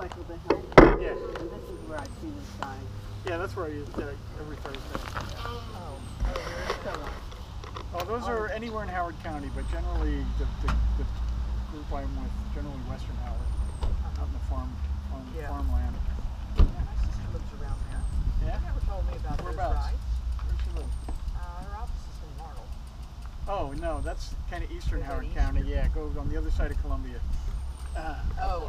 motorcycle behind you. Yeah. And this is where I see this guy. Yeah, that's where I use every Thursday. So, Oh, those are anywhere in Howard County, but generally the group I'm with, generally Western Howard, out in the farmland. Yeah, my sister lives around there. Yeah? She never told me about those Whereabouts? rides. Where's she live? Her office is in Martle. Oh, no, that's kind of eastern Is that Howard eastern? County. Yeah, it goes on the other side of Columbia. Oh,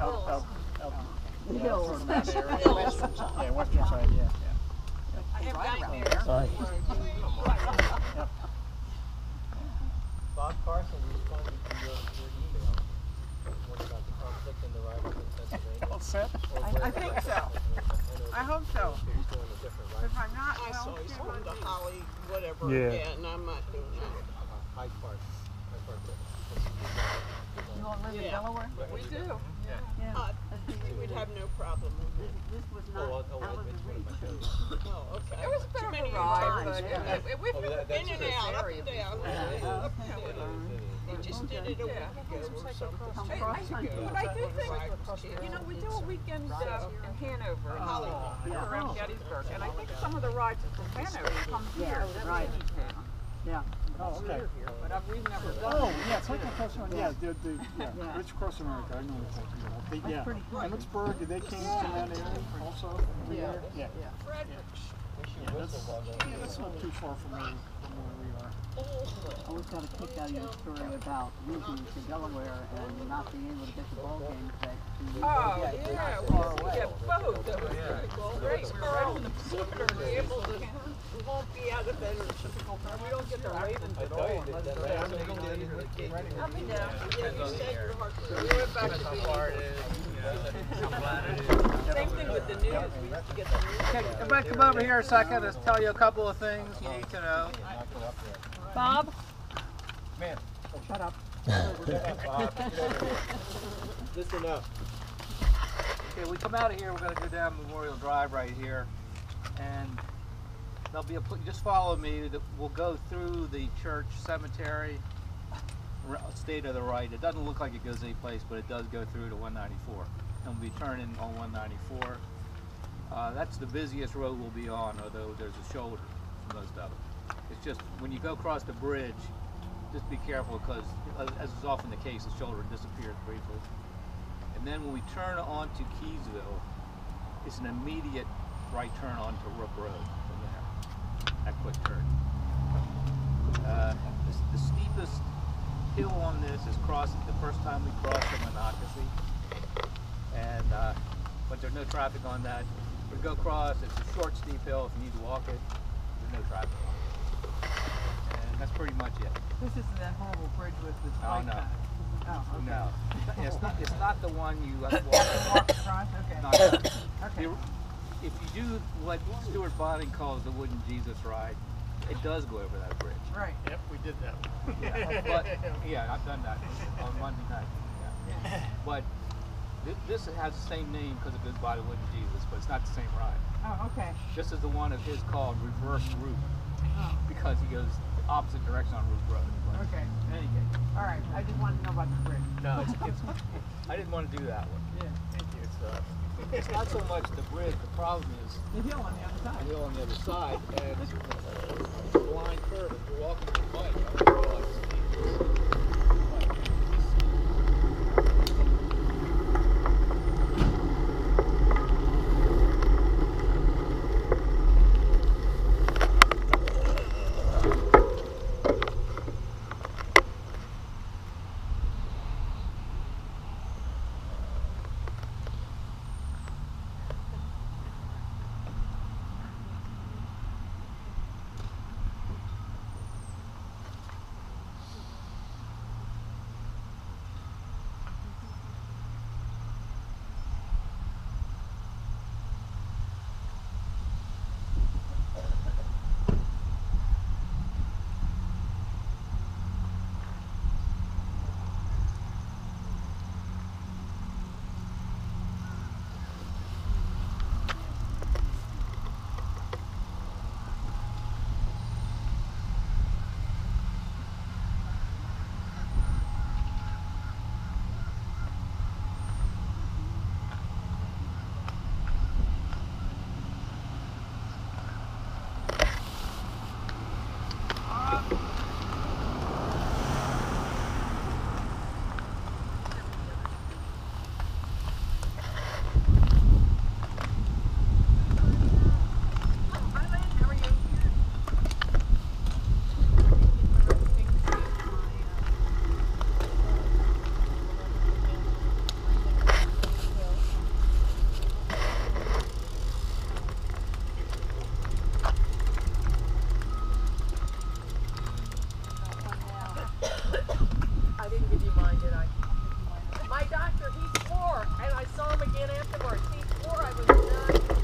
the hills. Sort of that area. Western side. Yeah, western side, yeah. I have nightmares. Sorry. Yep. Bob Carson responded to your email. What about the conflict in the rival in Pennsylvania? All set? I think so. I hope so. He's doing a different If ride. I'm not, I saw he's going to Holly, whatever, Yeah. again, I'm not doing that. Hyde Park. Hyde Park. You all live in Yeah. Delaware? we do. Yeah. We'd have no problem with it. This was not, that was it's a one of my reach. shows. Oh, okay. It was a bit Too of many a ride, times. but we've Oh, been that's In and just- out, up area and down. before. Up and down. He just did it a week ago or something. Come But cross country. I do think, you know, we do a weekend in Hanover, around Gettysburg, and I think some of the rides from Hanover come here. Yeah, right. Yeah. Oh, okay. But we've never done Oh, it. yeah, it's like across America. Yeah, Yeah. Rich Across America. I know what you're talking about. They, yeah. pretty cool. Emmitsburg, did they came to that area also? Every year? Yeah. Fredericks. That's not too far from where we are. I always got a kick out of your story about moving to Delaware and not being able to get the ball games that you Oh, get yeah, far we away. get both. That was great. We were right on the border, we were able to. We won't be out of bed or typical. We don't get the Ravens I at tell all you, unless that they're last down thing there. you did with Kate, Up and down. Yeah, you said your heart We was went back to being. Same thing with the news. We used to get the news. Okay, everybody come over here a second. Let's tell you a couple of things you need to know. Bob? Man. Shut up. Listen up. Okay, we come out of here, we're going to go down Memorial Drive right here, and there'll be just follow me. We'll go through the church cemetery, stay to the right. It doesn't look like it goes any place, but it does go through to 194, and we'll be turning on 194. That's the busiest road we'll be on, although there's a shoulder for most of it. It's just when you go across the bridge, just be careful because, as is often the case, the shoulder disappears briefly. And then when we turn onto Keysville, it's an immediate right turn onto Rook Road from there. That quick turn. The steepest hill on this is crossing the first time we cross the Monocacy, and but there's no traffic on that. We go across. It's a short, steep hill. If you need to walk it, there's no traffic on it. And that's pretty much it. This isn't that horrible bridge with the Oh, no. Oh, okay. No, it's not the one you have to walk Across, okay. Not that. Okay. If you do what Stuart Bonding calls the Wooden Jesus ride, it does go over that bridge. Right. Yep, we did that one. But yeah, I've done that on Monday night. Yeah. But this has the same name because it goes by the Wooden Jesus, but it's not the same ride. Oh, okay. This is the one of his called Reverse Route because he goes the opposite direction on Route Road. But Okay. in any case, All right. I just wanted to know about the bridge. no, I didn't want to do that one. Yeah. Thank you. It's not so much the bridge. The problem is The hill on the other side. the hill on the other side, and it's a blind curve. If you're walking with a bike, I don't realize it's after he swore, and I saw him again afterwards. He swore I was not